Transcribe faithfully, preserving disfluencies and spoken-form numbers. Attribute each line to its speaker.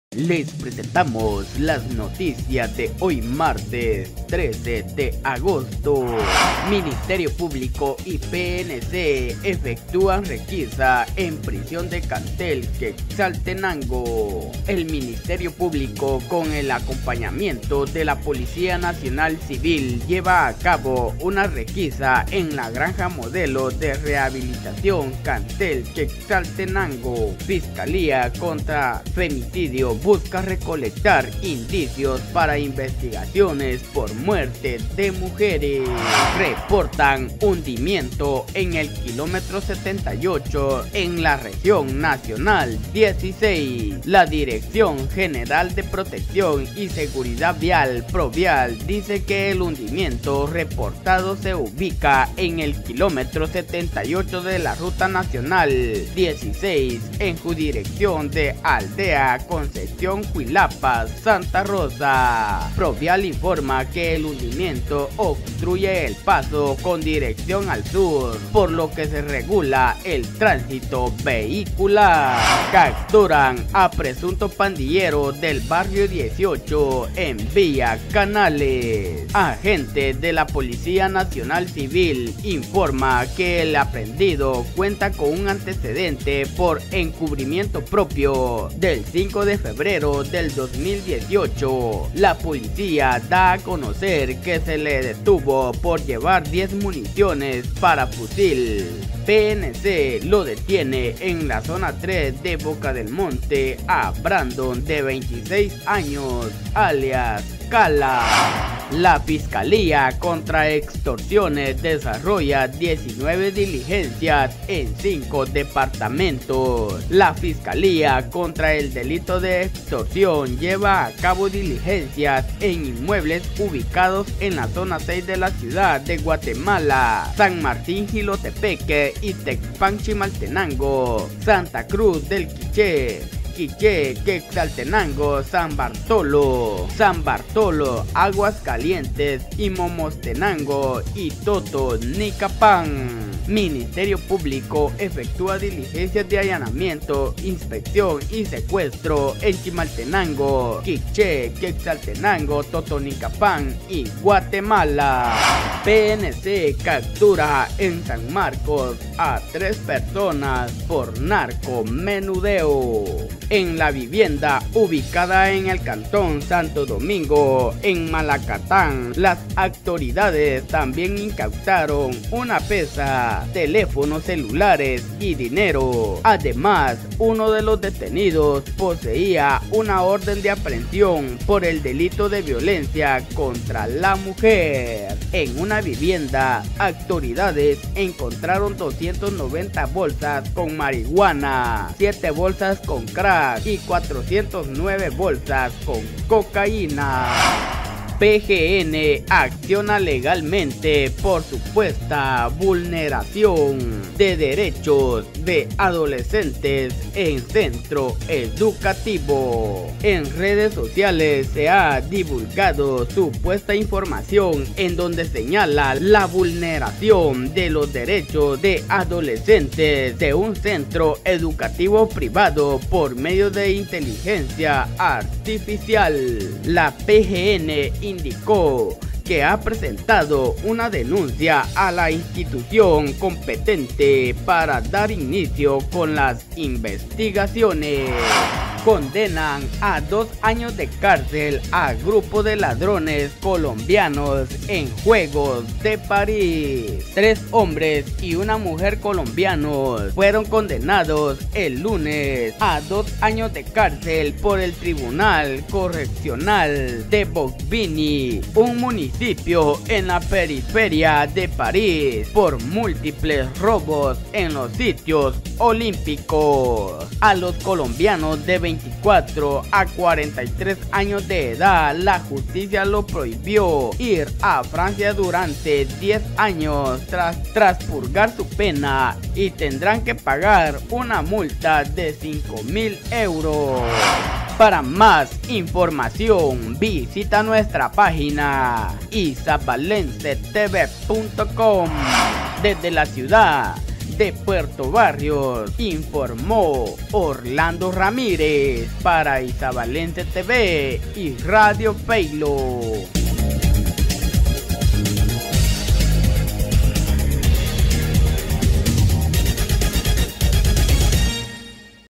Speaker 1: Les presentamos las noticias de hoy martes trece de agosto. Ministerio Público y P N C efectúan requisa en prisión de Cantel, Quetzaltenango. El Ministerio Público, con el acompañamiento de la Policía Nacional Civil, lleva a cabo una requisa en la granja modelo de rehabilitación Cantel, Quetzaltenango. Fiscalía contra femicidio busca recolectar indicios para investigaciones por muerte de mujeres. Reportan hundimiento en el kilómetro setenta y ocho en la región nacional dieciséis. La Dirección General de Protección y Seguridad Vial, Provial, dice que el hundimiento reportado se ubica en el kilómetro setenta y ocho de la ruta nacional dieciséis en su dirección de Aldea Concepción, Cuilapa, Santa Rosa. Provial informa que el hundimiento obstruye el paso con dirección al sur, por lo que se regula el tránsito vehicular. Capturan a presunto pandillero del barrio dieciocho en Villa Canales. Agente de la Policía Nacional Civil informa que el aprehendido cuenta con un antecedente por encubrimiento propio del cinco de febrero del dos mil dieciocho. La policía da a conocer que se le detuvo por llevar diez municiones para fusil. P N C lo detiene en la zona tres de Boca del Monte a Brandon, de veintiséis años, alias Cala. La Fiscalía contra Extorsiones desarrolla diecinueve diligencias en cinco departamentos. La Fiscalía contra el delito de extorsión lleva a cabo diligencias en inmuebles ubicados en la zona seis de la ciudad de Guatemala, San Martín Jilotepeque y Tecpan Chimaltenango, Santa Cruz del Quiché, Quiché, Quetzaltenango, San Bartolo, San Bartolo, Aguascalientes y Momostenango y Totonicapán. Ministerio Público efectúa diligencias de allanamiento, inspección y secuestro en Chimaltenango, Quiché, Quetzaltenango, Totonicapán y Guatemala. P N C captura en San Marcos a tres personas por narcomenudeo. En la vivienda ubicada en el cantón Santo Domingo, en Malacatán, las autoridades también incautaron una pesa, teléfonos celulares y dinero. Además, uno de los detenidos poseía una orden de aprehensión por el delito de violencia contra la mujer. En una vivienda, autoridades encontraron doscientas noventa bolsas con marihuana, siete bolsas con crack y cuatrocientas nueve bolsas con cocaína. P G N acciona legalmente por supuesta vulneración de derechos de adolescentes en centro educativo. En redes sociales se ha divulgado supuesta información en donde señala la vulneración de los derechos de adolescentes de un centro educativo privado por medio de inteligencia artificial. La P G N indicó que ha presentado una denuncia a la institución competente para dar inicio con las investigaciones. Condenan a dos años de cárcel a grupo de ladrones colombianos en Juegos de París. Tres hombres y una mujer colombianos fueron condenados el lunes a dos años de cárcel por el Tribunal Correccional de Bobigny, un municipio en la periferia de París, por múltiples robos en los sitios olímpicos. A los colombianos de veinticuatro a cuarenta y tres años de edad, la justicia lo prohibió ir a Francia durante diez años tras, tras purgar su pena, y tendrán que pagar una multa de cinco mil euros. Para más información visita nuestra página i zabalense t v punto com. Desde la ciudad de Puerto Barrios, informó Orlando Ramírez para Isabalense T V y Radio Feilo.